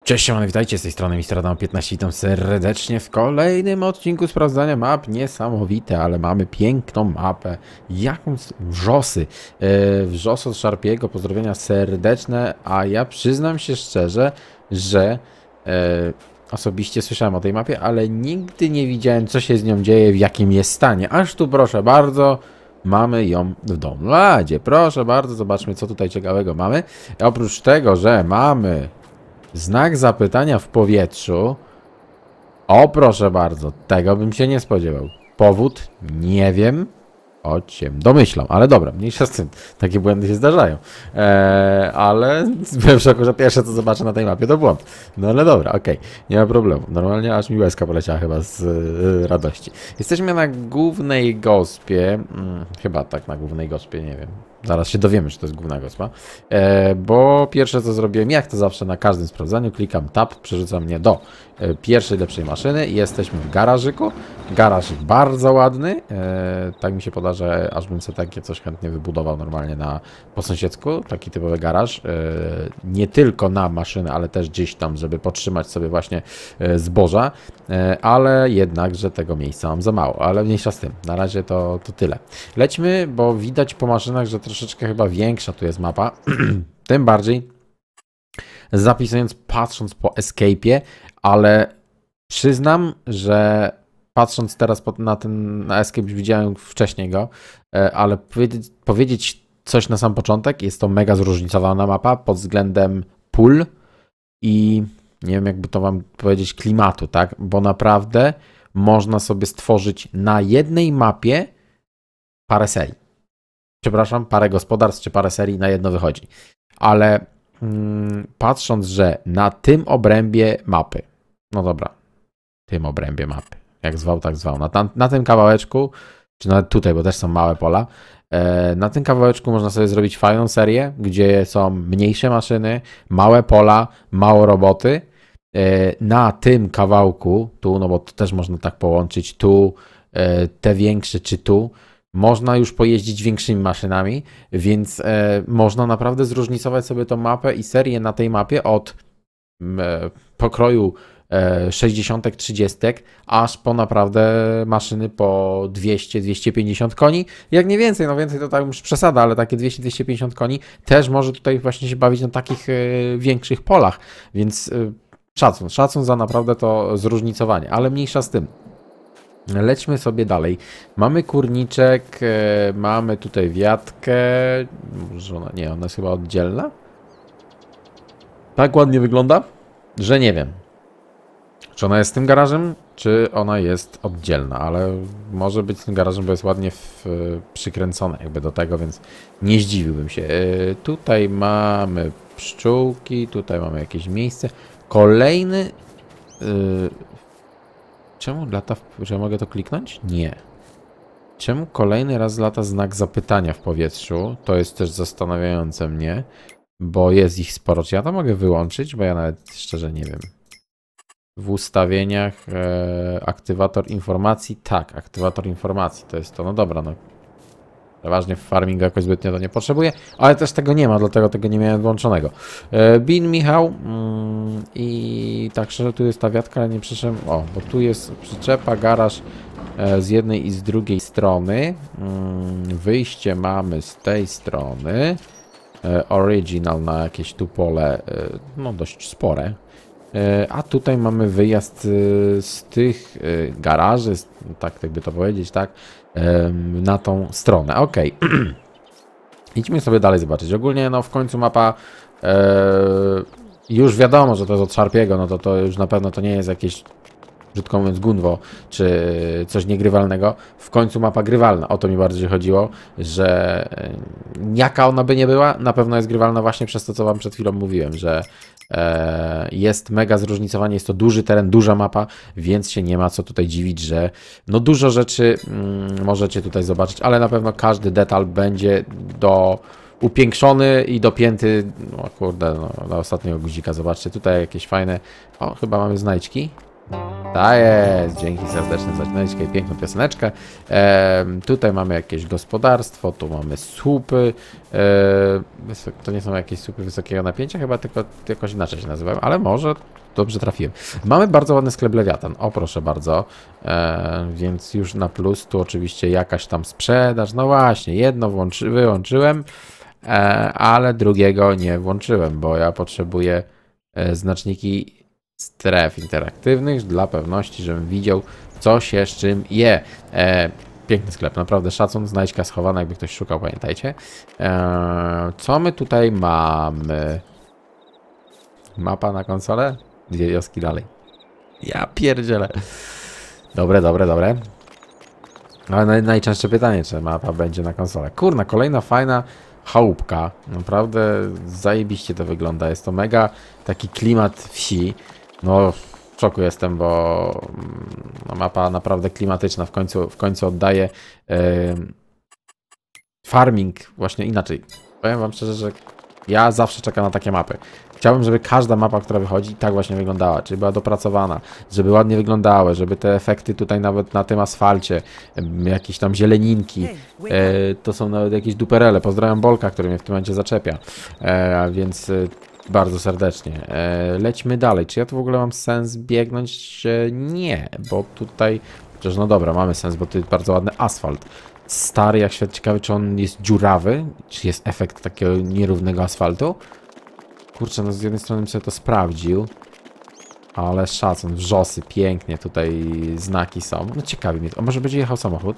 Cześć, siemano, witajcie z tej strony Mister Adam 15. Witam serdecznie w kolejnym odcinku sprawdzania map. Niesamowite, ale mamy piękną mapę. Jakąś wrzosy. Wrzos od Sharpiego, pozdrowienia serdeczne, a ja przyznam się szczerze, że osobiście słyszałem o tej mapie, ale nigdy nie widziałem, co się z nią dzieje, w jakim jest stanie. Aż tu proszę bardzo, mamy ją w downloadzie. Proszę bardzo, zobaczmy, co tutaj ciekawego mamy. Oprócz tego, że mamy znak zapytania w powietrzu. O, proszę bardzo, tego bym się nie spodziewał. Powód? Nie wiem. Choć się domyślam, ale dobra, mniejsza z tym. Takie błędy się zdarzają. Ale byłem w szoku, że pierwsze co zobaczę na tej mapie to błąd. No ale dobra, okej, nie ma problemu. Normalnie aż mi łezka poleciała chyba z radości. Jesteśmy na głównej gospie. Chyba tak, na głównej gospie, nie wiem. Zaraz się dowiemy, czy to jest główna gospa. Bo pierwsze co zrobiłem, jak to zawsze na każdym sprawdzaniu, klikam tab, przerzuca mnie do pierwszej lepszej maszyny i jesteśmy w garażyku. Garażyk bardzo ładny. Tak mi się poda, że aż bym sobie takie coś chętnie wybudował normalnie po sąsiedzku. Taki typowy garaż. Nie tylko na maszynę, ale też gdzieś tam, żeby podtrzymać sobie właśnie zboża. Ale jednak, że tego miejsca mam za mało. Ale mniejsza z tym. Na razie to tyle. Lećmy, bo widać po maszynach, że troszeczkę chyba większa tu jest mapa. Tym bardziej zapisując, patrząc po escape'ie, ale przyznam, że patrząc teraz na escape, już widziałem wcześniej go, ale powiedzieć coś na sam początek, jest to mega zróżnicowana mapa pod względem pól i nie wiem, jakby to wam powiedzieć, klimatu, tak? Bo naprawdę można sobie stworzyć na jednej mapie parę serii. Przepraszam, parę gospodarstw czy parę serii na jedno wychodzi. Ale patrząc, że na tym obrębie mapy, no dobra, tym obrębie mapy, jak zwał, tak zwał, na tym kawałeczku, czy nawet tutaj, bo też są małe pola, na tym kawałeczku można sobie zrobić fajną serię, gdzie są mniejsze maszyny, małe pola, mało roboty. Na tym kawałku, tu, no bo to też można tak połączyć, tu te większe, czy tu, można już pojeździć większymi maszynami, więc można naprawdę zróżnicować sobie tą mapę i serię na tej mapie od pokroju 60, 30, aż po naprawdę maszyny po 200-250 koni. Jak nie więcej, no więcej to tak już przesada, ale takie 200-250 koni też może tutaj właśnie się bawić na takich większych polach, więc szacun za naprawdę to zróżnicowanie, ale mniejsza z tym. Lećmy sobie dalej. Mamy kurniczek, mamy tutaj wiatkę. Może ona jest chyba oddzielna? Tak ładnie wygląda, że nie wiem, czy ona jest z tym garażem, czy ona jest oddzielna, ale może być z tym garażem, bo jest ładnie przykręcone jakby do tego, więc nie zdziwiłbym się. Tutaj mamy pszczółki, tutaj mamy jakieś miejsce. Kolejny... Czemu lata... Czy mogę to kliknąć? Nie. Czemu kolejny raz lata znak zapytania w powietrzu? To jest też zastanawiające mnie, bo jest ich sporo. Czy ja to mogę wyłączyć? Bo ja nawet szczerze nie wiem. W ustawieniach aktywator informacji. Tak, aktywator informacji to jest to. No dobra, no. Przeważnie w farmingu jakoś zbytnio to nie potrzebuję, ale też tego nie ma, dlatego tego nie miałem włączonego. Bin Michał i tak szczerze tu jest ta wiatka, ale nie przyszedłem. O, bo tu jest przyczepa, garaż z jednej i z drugiej strony. Wyjście mamy z tej strony. Original na jakieś tu pole, no dość spore. A tutaj mamy wyjazd z tych garaży, tak jakby to powiedzieć, tak, na tą stronę. Ok. Idźmy sobie dalej zobaczyć. Ogólnie no w końcu mapa już wiadomo, że to jest od Sharpiego, no to już na pewno to nie jest jakieś, brzydko mówiąc, gunwo, czy coś niegrywalnego. W końcu mapa grywalna. O to mi bardziej chodziło, że jaka ona by nie była, na pewno jest grywalna właśnie przez to, co wam przed chwilą mówiłem, że jest mega zróżnicowanie, jest to duży teren, duża mapa, więc się nie ma co tutaj dziwić, że no dużo rzeczy możecie tutaj zobaczyć, ale na pewno każdy detal będzie upiększony i dopięty. No kurde, no, na ostatniego guzika zobaczcie, tutaj jakieś fajne, o chyba mamy znajdźki. Tak jest, dzięki serdeczne za znajdźkę i piękną pioseneczkę. Tutaj mamy jakieś gospodarstwo, tu mamy słupy. To nie są jakieś słupy wysokiego napięcia, chyba tylko jakoś inaczej się nazywają, ale może dobrze trafiłem. Mamy bardzo ładny sklep Lewiatan. O, proszę bardzo. Więc już na plus. Tu oczywiście jakaś tam sprzedaż. No właśnie, jedno wyłączyłem, ale drugiego nie włączyłem, bo ja potrzebuję znaczniki stref interaktywnych dla pewności, żebym widział, co się z czym je. Piękny sklep, naprawdę szacun, znajdźka schowana, jakby ktoś szukał, pamiętajcie. Co my tutaj mamy? Mapa na konsolę? Dwie wioski dalej. Ja pierdzielę. Dobre. Ale najczęstsze pytanie, czy mapa będzie na konsolę. Kurna, kolejna fajna chałupka. Naprawdę zajebiście to wygląda. Jest to mega taki klimat wsi. No, w szoku jestem, bo no, mapa naprawdę klimatyczna. W końcu oddaje farming właśnie inaczej. Powiem wam szczerze, że ja zawsze czekam na takie mapy. Chciałbym, żeby każda mapa, która wychodzi, tak właśnie wyglądała, czyli była dopracowana, żeby ładnie wyglądały, żeby te efekty tutaj nawet na tym asfalcie, jakieś tam zieleninki, to są nawet jakieś duperele. Pozdrawiam Bolka, który mnie w tym momencie zaczepia, więc bardzo serdecznie. Lećmy dalej. Czy ja tu w ogóle mam sens biegnąć? Nie, bo tutaj, chociaż no dobra, mamy sens, bo to jest bardzo ładny asfalt. Stary jak świat, ciekawy, czy on jest dziurawy, czy jest efekt takiego nierównego asfaltu. Kurczę, no z jednej strony bym sobie to sprawdził, ale szacun, wrzosy, pięknie tutaj znaki są. No ciekawi mnie to. A może będzie jechał samochód?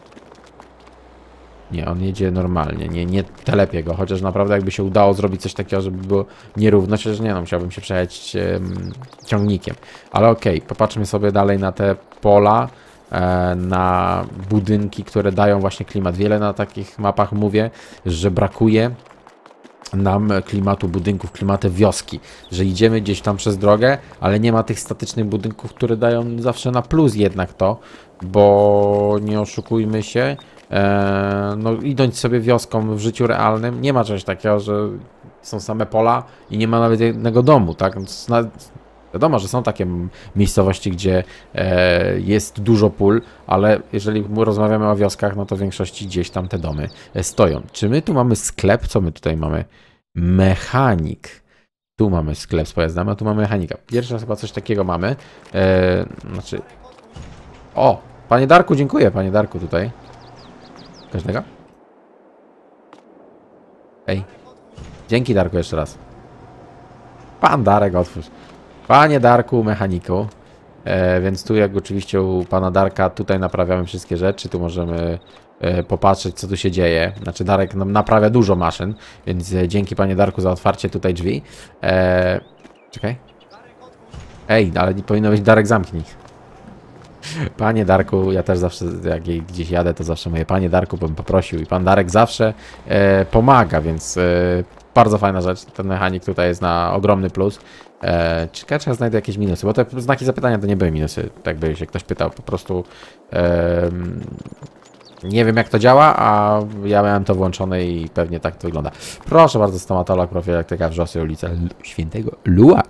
Nie, on jedzie normalnie, nie telepię go, chociaż naprawdę jakby się udało zrobić coś takiego, żeby było nierówno, chociaż nie no, musiałbym się przejechać ciągnikiem. Ale okej, popatrzmy sobie dalej na te pola, na budynki, które dają właśnie klimat. Wiele na takich mapach mówię, że brakuje nam klimatu budynków, klimatu wioski, że idziemy gdzieś tam przez drogę, ale nie ma tych statycznych budynków, które dają zawsze na plus jednak to, bo nie oszukujmy się, no idąc sobie wioską w życiu realnym, nie ma czegoś takiego, że są same pola i nie ma nawet jednego domu, tak? Wiadomo, że są takie miejscowości, gdzie jest dużo pól, ale jeżeli rozmawiamy o wioskach, no to w większości gdzieś tam te domy stoją. Czy my tu mamy sklep? Co my tutaj mamy? Mechanik. Tu mamy sklep z pojazdami, a tu mamy mechanika. Pierwszy raz chyba coś takiego mamy. Znaczy... O! Panie Darku, dziękuję, panie Darku tutaj. Każdego? Ej. Dzięki Darku jeszcze raz. Pan Darek, otwórz. Panie Darku, mechaniku, więc tu jak oczywiście u pana Darka tutaj naprawiamy wszystkie rzeczy, tu możemy popatrzeć co tu się dzieje, znaczy Darek nam naprawia dużo maszyn, więc dzięki panie Darku za otwarcie tutaj drzwi. Czekaj. Ej, ale nie powinno być Darek zamknij. Panie Darku, ja też zawsze jak gdzieś jadę to zawsze mówię panie Darku, bym poprosił i pan Darek zawsze pomaga, więc bardzo fajna rzecz, ten mechanik tutaj jest na ogromny plus. Ciekawe, czy ja znajdę jakieś minusy, bo te znaki zapytania to nie były minusy, tak by się ktoś pytał, po prostu nie wiem jak to działa, a ja miałem to włączone i pewnie tak to wygląda. Proszę bardzo, stomatolog, profilaktyka Wrzosy, ulica Świętego Lua.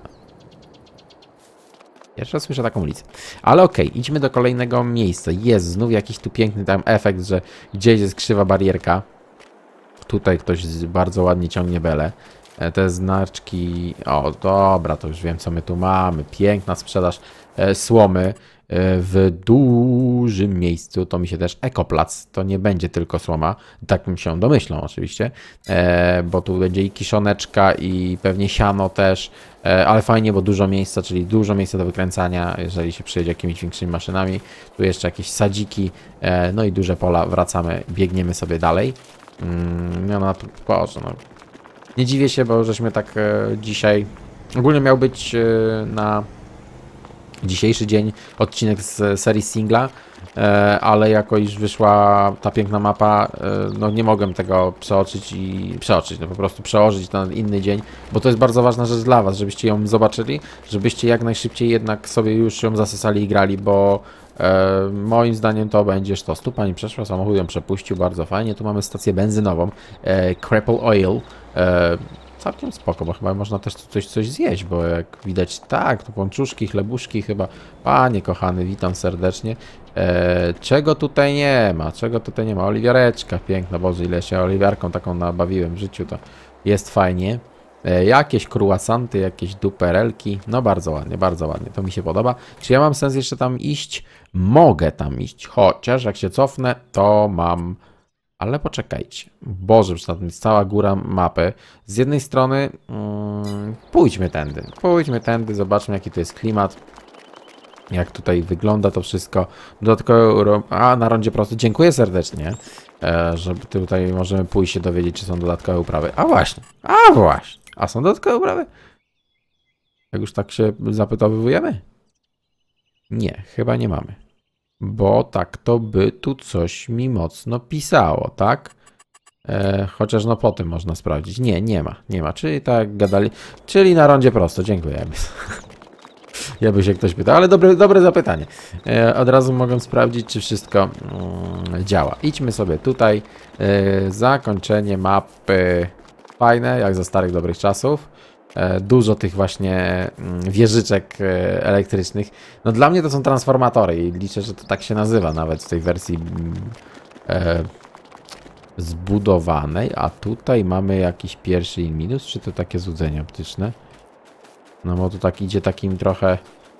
Jeszcze raz słyszę taką ulicę. Ale okej, idźmy do kolejnego miejsca. Jest znów jakiś tu piękny tam efekt, że gdzieś jest krzywa barierka. Tutaj ktoś bardzo ładnie ciągnie belę. Te znaczki... O, dobra, to już wiem, co my tu mamy. Piękna sprzedaż słomy w dużym miejscu. To mi się też ekoplac. To nie będzie tylko słoma. Tak bym się domyślał oczywiście. Bo tu będzie i kiszoneczka i pewnie siano też. Ale fajnie, bo dużo miejsca, czyli dużo miejsca do wykręcania, jeżeli się przyjedzie jakimiś większymi maszynami. Tu jeszcze jakieś sadziki. No i duże pola. Wracamy, biegniemy sobie dalej. No, Boże, no. Nie dziwię się, bo żeśmy tak dzisiaj... Ogólnie miał być na dzisiejszy dzień odcinek z serii singla, ale jako iż wyszła ta piękna mapa, no nie mogłem tego no po prostu przełożyć na inny dzień, bo to jest bardzo ważna rzecz dla was, żebyście ją zobaczyli, żebyście jak najszybciej jednak sobie już ją zasysali i grali, bo moim zdaniem to będzie sztos. Tu pani przeszła, samochód ją przepuścił, bardzo fajnie. Tu mamy stację benzynową, Crapple Oil, całkiem spoko, bo chyba można też tu coś zjeść, bo jak widać, tak, tu pączuszki, chlebuszki chyba. Panie kochany, witam serdecznie. Czego tutaj nie ma? Czego tutaj nie ma? Oliwiareczka piękna, Boże, ile się oliwiarką taką nabawiłem w życiu, to jest fajnie. Jakieś kruasanty, jakieś duperelki. No bardzo ładnie, to mi się podoba. Czy ja mam sens jeszcze tam iść? Mogę tam iść, chociaż jak się cofnę, to mam... Ale poczekajcie. Boże, przecież tam jest cała góra mapy. Z jednej strony pójdźmy tędy. Pójdźmy tędy, zobaczmy jaki tu jest klimat. Jak tutaj wygląda to wszystko. Dodatkowo... A, na rondzie prosto. Dziękuję serdecznie, że tutaj możemy pójść się dowiedzieć, czy są dodatkowe uprawy. A właśnie. A właśnie. A są dodatkowe uprawy? Jak już tak się zapytowujemy? Nie, chyba nie mamy. Bo tak to by tu coś mi mocno pisało, tak? Chociaż no po tym można sprawdzić. Nie, nie ma. Czyli tak gadali. Czyli na rondzie prosto, dziękuję. Jakby się ktoś pytał, ale dobre zapytanie. Od razu mogę sprawdzić, czy wszystko działa. Idźmy sobie tutaj. Zakończenie mapy. Fajne, jak za starych dobrych czasów. Dużo tych właśnie wieżyczek elektrycznych. No dla mnie to są transformatory i liczę, że to tak się nazywa nawet w tej wersji zbudowanej. A tutaj mamy jakiś pierwszy minus, czy to takie złudzenie optyczne? No bo tu tak idzie takim trochę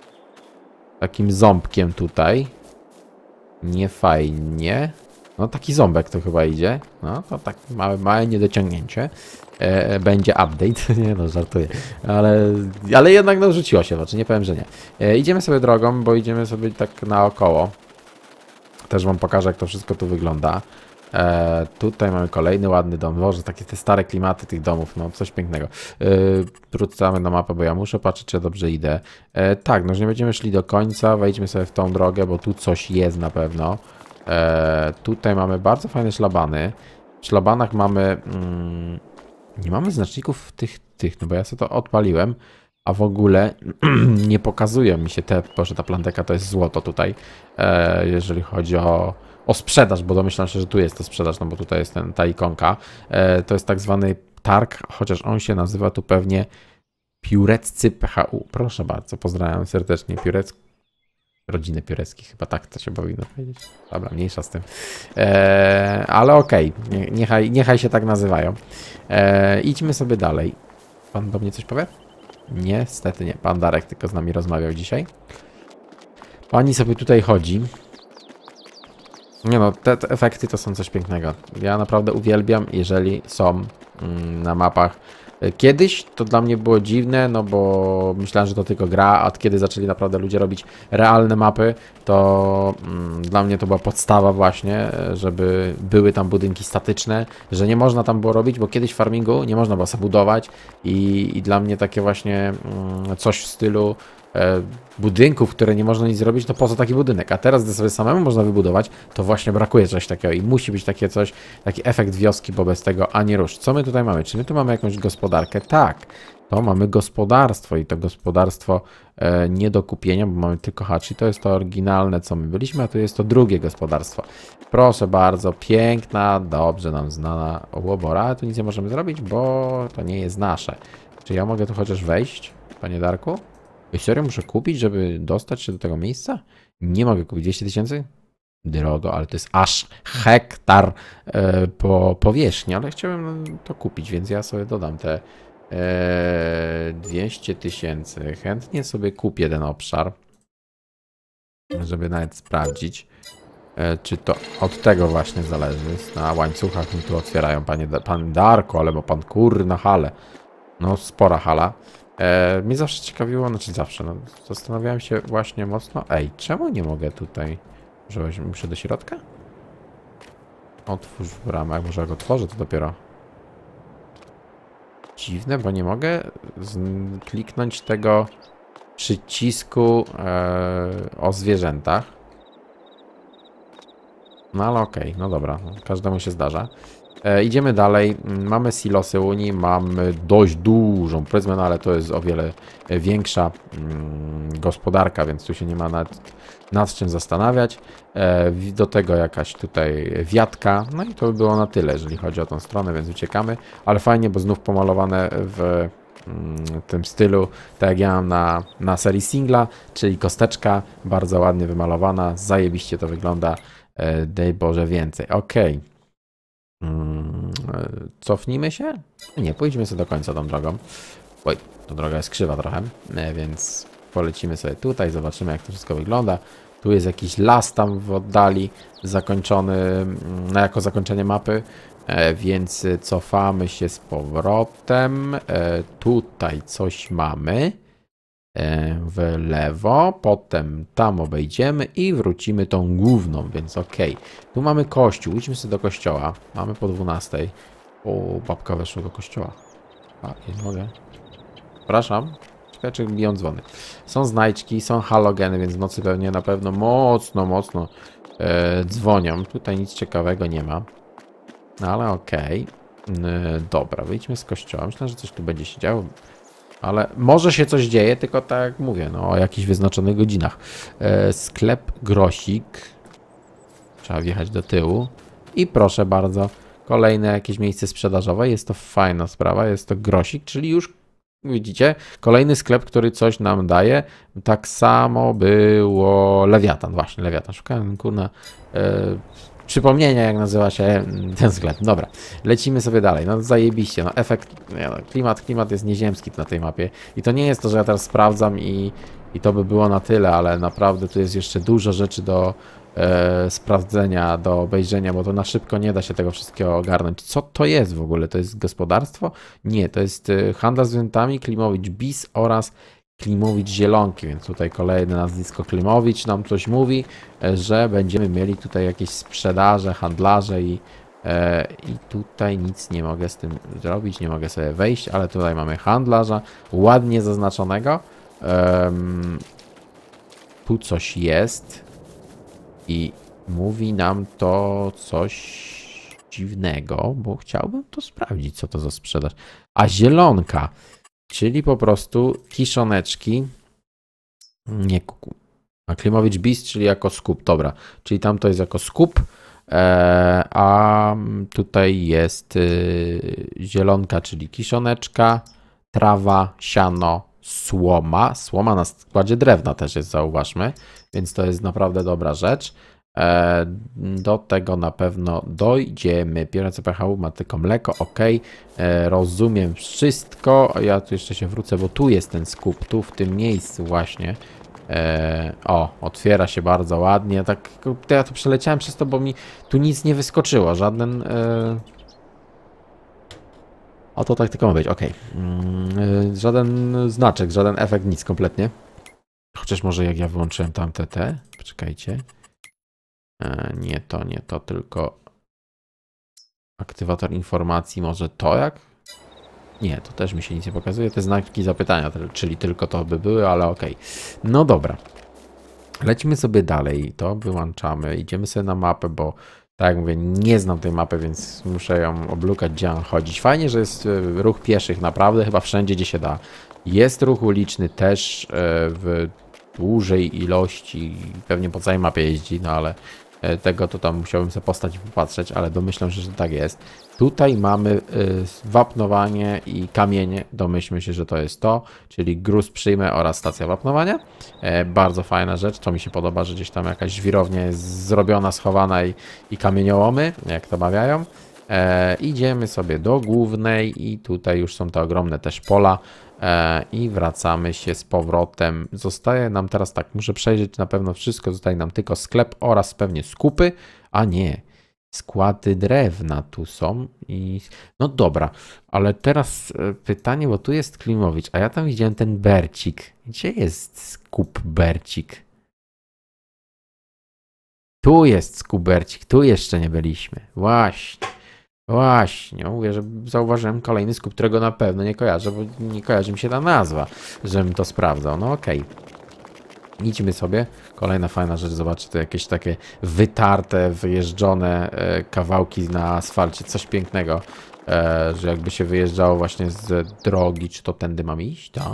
takim ząbkiem tutaj. Nie fajnie. No taki ząbek to chyba idzie. No to tak małe niedociągnięcie. Będzie update. Nie no, żartuję. Ale jednak no rzuciło się w oczy, nie powiem, że nie. Idziemy sobie drogą, bo idziemy sobie tak naokoło. Też wam pokażę, jak to wszystko tu wygląda. Tutaj mamy kolejny ładny dom. Boże, takie te stare klimaty tych domów, no coś pięknego. Wrócamy na mapę, bo ja muszę patrzeć, czy dobrze idę. Tak, no już nie będziemy szli do końca, wejdźmy sobie w tą drogę, bo tu coś jest na pewno. Tutaj mamy bardzo fajne szlabany. W szlabanach mamy... nie mamy znaczników tych, no bo ja sobie to odpaliłem. A w ogóle nie pokazują mi się te, boże, ta planteka to jest złoto tutaj, jeżeli chodzi o sprzedaż, bo domyślam się, że tu jest to sprzedaż, no bo tutaj jest ta ikonka. To jest tak zwany targ, chociaż on się nazywa tu pewnie Pióreccy PHU. Proszę bardzo, pozdrawiam serdecznie rodziny Pióreckich, chyba tak to się powinno powiedzieć. Dobra, mniejsza z tym. Ale okej, niechaj się tak nazywają. Idźmy sobie dalej. Pan do mnie coś powie? Niestety nie. Pan Darek tylko z nami rozmawiał dzisiaj. Pani sobie tutaj chodzi. Nie no, te efekty to są coś pięknego. Ja naprawdę uwielbiam, jeżeli są na mapach. Kiedyś to dla mnie było dziwne, no bo myślałem, że to tylko gra, a kiedy zaczęli naprawdę ludzie robić realne mapy, to dla mnie to była podstawa właśnie, żeby były tam budynki statyczne, że nie można tam było robić, bo kiedyś w farmingu nie można było sobie budować i dla mnie takie właśnie coś w stylu budynków, które nie można nic zrobić, to po co taki budynek? A teraz, gdy sobie samemu można wybudować, to właśnie brakuje coś takiego i musi być takie coś, taki efekt wioski, bo bez tego ani rusz. Co my tutaj mamy? Czy my tu mamy jakąś gospodarkę? Tak, to mamy gospodarstwo i to gospodarstwo nie do kupienia, bo mamy tylko hachi. To jest to oryginalne, co my byliśmy, a tu jest to drugie gospodarstwo. Proszę bardzo, piękna, dobrze nam znana łobora, ale tu nic nie możemy zrobić, bo to nie jest nasze. Czy ja mogę tu chociaż wejść, panie Darku? I serio muszę kupić, żeby dostać się do tego miejsca? Nie mogę kupić 200 000? Drogo, ale to jest aż hektar po powierzchni, ale chciałem to kupić, więc ja sobie dodam te 200 000. Chętnie sobie kupię ten obszar, żeby nawet sprawdzić, czy to od tego właśnie zależy. Na łańcuchach mi tu otwierają, pan Darko, ale ma pan kurna halę. No, spora hala. Mnie zawsze ciekawiło, znaczy zawsze, no, zastanawiałem się właśnie mocno, czemu nie mogę tutaj, że muszę do środka? Otwórz bramę, jak może jak otworzę, to dopiero. Dziwne, bo nie mogę kliknąć tego przycisku o zwierzętach. No ale okej, no dobra, każdemu się zdarza. Idziemy dalej, mamy silosy Unii, mamy dość dużą pryzmę, no ale to jest o wiele większa gospodarka, więc tu się nie ma nad czym zastanawiać. Do tego jakaś tutaj wiatka, no i to by było na tyle, jeżeli chodzi o tą stronę, więc uciekamy. Ale fajnie, bo znów pomalowane w tym stylu, tak jak ja mam na serii singla, czyli kosteczka, bardzo ładnie wymalowana, zajebiście to wygląda, daj Boże więcej. Okej. Cofnijmy się? Nie, pójdźmy sobie do końca tą drogą. Oj, ta droga jest krzywa trochę, więc polecimy sobie tutaj, zobaczymy jak to wszystko wygląda. Tu jest jakiś las tam w oddali, zakończony, jako zakończenie mapy, więc cofamy się z powrotem. Tutaj coś mamy w lewo, potem tam obejdziemy i wrócimy tą główną, więc okej. Tu mamy kościół, idźmy sobie do kościoła, mamy po 12. O, babka weszła do kościoła. A, nie mogę. Przepraszam. Czekaj, biją dzwony. Są znajdźki, są halogeny, więc w nocy pewnie na pewno mocno dzwonią. Tutaj nic ciekawego nie ma. Ale okej. Dobra, wyjdźmy z kościoła. Myślę, że coś tu będzie się działo. Ale może się coś dzieje, tylko tak jak mówię, no o jakichś wyznaczonych godzinach. Sklep Grosik. Trzeba wjechać do tyłu. I proszę bardzo, kolejne jakieś miejsce sprzedażowe. Jest to fajna sprawa, jest to Grosik, czyli już widzicie, kolejny sklep, który coś nam daje. Tak samo było Lewiatan, właśnie Lewiatan. Szukałem, kurna, przypomnienia, jak nazywa się ten sklep. Dobra, lecimy sobie dalej. No zajebiście, no efekt, nie, no, klimat jest nieziemski na tej mapie. I to nie jest to, że ja teraz sprawdzam i to by było na tyle, ale naprawdę tu jest jeszcze dużo rzeczy do sprawdzenia, do obejrzenia, bo to na szybko nie da się tego wszystkiego ogarnąć. Co to jest w ogóle? To jest gospodarstwo? Nie, to jest handel zwierzętami, Klimowicz Bis oraz Klimowicz Zielonki, więc tutaj kolejne nazwisko Klimowicz nam coś mówi, że będziemy mieli tutaj jakieś sprzedaże, handlarze i tutaj nic nie mogę z tym zrobić, nie mogę sobie wejść, ale tutaj mamy handlarza, ładnie zaznaczonego. Tu coś jest i mówi nam to coś dziwnego, bo chciałbym to sprawdzić, co to za sprzedaż. A zielonka, czyli po prostu kiszoneczki, nie kuku. A Klimowicz Bis, czyli jako skup, dobra. Czyli tam to jest jako skup, a tutaj jest zielonka, czyli kiszoneczka, trawa, siano, słoma. Słoma na składzie drewna też jest, zauważmy, więc to jest naprawdę dobra rzecz. Do tego na pewno dojdziemy. Biorąc PHU ma tylko mleko, ok. Rozumiem wszystko. Ja tu jeszcze się wrócę, bo tu jest ten skup, tu w tym miejscu właśnie. O, otwiera się bardzo ładnie. Tak, ja tu przeleciałem przez to, bo mi tu nic nie wyskoczyło. Żaden... O, to tak tylko ma być, ok. Żaden znaczek, żaden efekt, nic kompletnie. Chociaż może jak ja wyłączyłem tamte te. Poczekajcie. Nie to, tylko aktywator informacji, może to jak? Nie, to też mi się nic nie pokazuje. Te znaki zapytania, czyli tylko to by były, ale okej. No dobra. Lecimy sobie dalej. To wyłączamy. Idziemy sobie na mapę, bo tak jak mówię, nie znam tej mapy, więc muszę ją oblukać, gdzie mam chodzić. Fajnie, że jest ruch pieszych, naprawdę, chyba wszędzie, gdzie się da. Jest ruch uliczny też w dużej ilości, pewnie po całej mapie jeździ, no ale tego to tam musiałbym sobie postać i popatrzeć, ale domyślam się, że tak jest. Tutaj mamy wapnowanie i kamienie, domyślmy się, że to jest to, czyli gruz przyjmę oraz stacja wapnowania. Bardzo fajna rzecz, to mi się podoba, że gdzieś tam jakaś żwirownia jest zrobiona, schowana i kamieniołomy, jak to mawiają. Idziemy sobie do głównej i tutaj już są te ogromne też pola i wracamy się z powrotem. Zostaje nam teraz tak, muszę przejrzeć na pewno wszystko, zostaje nam tylko sklep oraz pewnie skupy, a nie, składy drewna tu są i no dobra, ale teraz pytanie, bo tu jest Klimowicz, a ja tam widziałem ten Bercik. Gdzie jest skup Bercik? Tu jest skup Bercik, tu jeszcze nie byliśmy, właśnie. Właśnie, mówię, że zauważyłem kolejny skup, którego na pewno nie kojarzę, bo nie kojarzy mi się ta nazwa, żebym to sprawdzał. No okej. Idźmy sobie. Kolejna fajna rzecz, zobaczcie, to jakieś takie wytarte, wyjeżdżone kawałki na asfalcie, coś pięknego, że jakby się wyjeżdżało właśnie z drogi, czy to tędy mam iść? Tak,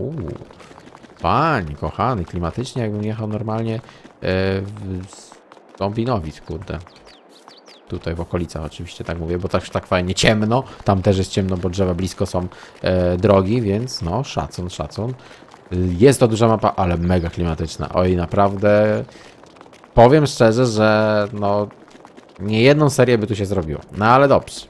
panie kochany, klimatycznie jakbym jechał normalnie z Dąbinowic, kurde. Tutaj w okolicach oczywiście tak mówię, bo tak fajnie ciemno. Tam też jest ciemno, bo drzewa blisko są drogi, więc no szacun, szacun. Jest to duża mapa, ale mega klimatyczna. Oj, naprawdę powiem szczerze, że no Nie jedną serię by tu się zrobiło. No ale dobrze.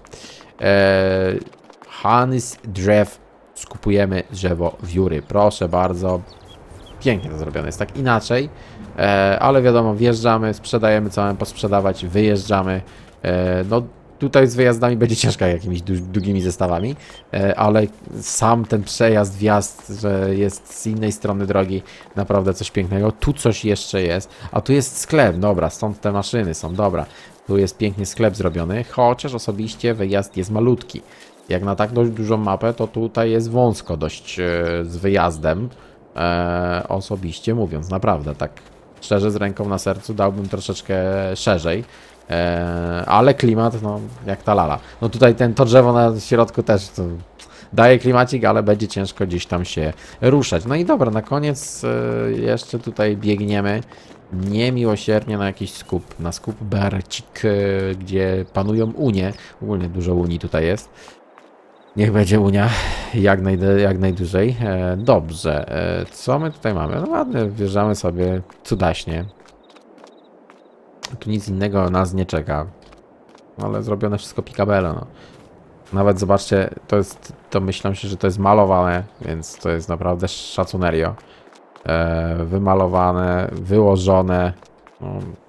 Hanys Drzew. Skupujemy drzewo wióry. Proszę bardzo. Pięknie to zrobione. Jest tak inaczej. Ale wiadomo, wjeżdżamy, sprzedajemy co mamy posprzedawać, wyjeżdżamy. No tutaj z wyjazdami będzie ciężko jakimiś długimi zestawami, ale sam ten przejazd, wjazd, że jest z innej strony drogi, naprawdę coś pięknego. Tu coś jeszcze jest, a tu jest sklep, dobra, stąd te maszyny są, dobra. Tu jest pięknie sklep zrobiony, chociaż osobiście wyjazd jest malutki. Jak na tak dość dużą mapę, to tutaj jest wąsko dość z wyjazdem, osobiście mówiąc, naprawdę, tak szczerze z ręką na sercu dałbym troszeczkę szerzej. Ale klimat, no jak ta lala. No tutaj to drzewo na środku też to daje klimacik, ale będzie ciężko gdzieś tam się ruszać. No i dobra, na koniec jeszcze tutaj biegniemy niemiłosiernie na jakiś skup. Na skup Bercik, gdzie panują unie. Ogólnie dużo unii tutaj jest. Niech będzie unia jak najdłużej. Dobrze, co my tutaj mamy? No ładnie, wjeżdżamy sobie cudaśnie. Tu nic innego nas nie czeka. Ale zrobione wszystko picabello, no. Nawet zobaczcie, to myślę się, że to jest malowane, więc to jest naprawdę szacunerio. Wymalowane, wyłożone. No.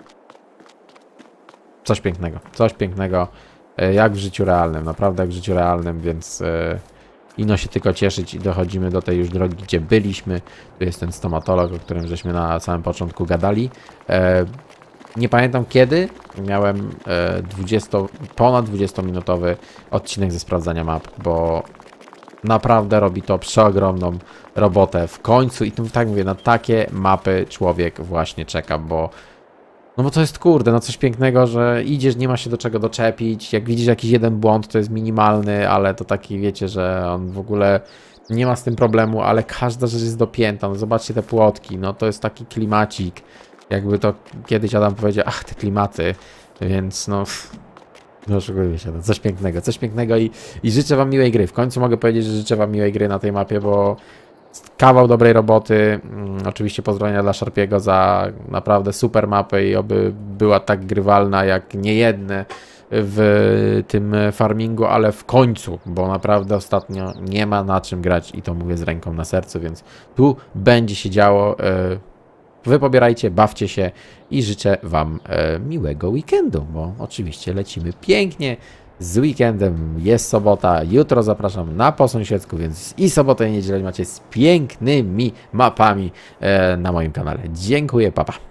Coś pięknego, coś pięknego. Jak w życiu realnym, naprawdę jak w życiu realnym, więc ino się tylko cieszyć i dochodzimy do tej już drogi, gdzie byliśmy. Tu jest ten stomatolog, o którym żeśmy na samym początku gadali. Nie pamiętam kiedy, miałem ponad 20-minutowy odcinek ze sprawdzania map, bo naprawdę robi to przeogromną robotę w końcu i tak mówię, na takie mapy człowiek właśnie czeka, bo no bo to jest kurde, no coś pięknego, że idziesz, nie ma się do czego doczepić, jak widzisz jakiś jeden błąd, to jest minimalny, ale to taki wiecie, że on w ogóle nie ma z tym problemu, ale każda rzecz jest dopięta, no zobaczcie te płotki, no to jest taki klimacik. Jakby to kiedyś Adam powiedział, ach, te klimaty, więc no oszukujmy się, no, coś pięknego i życzę wam miłej gry. W końcu mogę powiedzieć, że życzę wam miłej gry na tej mapie, bo kawał dobrej roboty. Oczywiście pozdrowienia dla Sharpiego za naprawdę super mapę i oby była tak grywalna jak niejedne w tym farmingu, ale w końcu, bo naprawdę ostatnio nie ma na czym grać i to mówię z ręką na sercu, więc tu będzie się działo. Wy pobierajcie, bawcie się i życzę wam miłego weekendu, bo oczywiście lecimy pięknie z weekendem. Jest sobota, jutro zapraszam na po sąsiedzku, więc i sobotę i niedzielę macie z pięknymi mapami na moim kanale. Dziękuję, papa.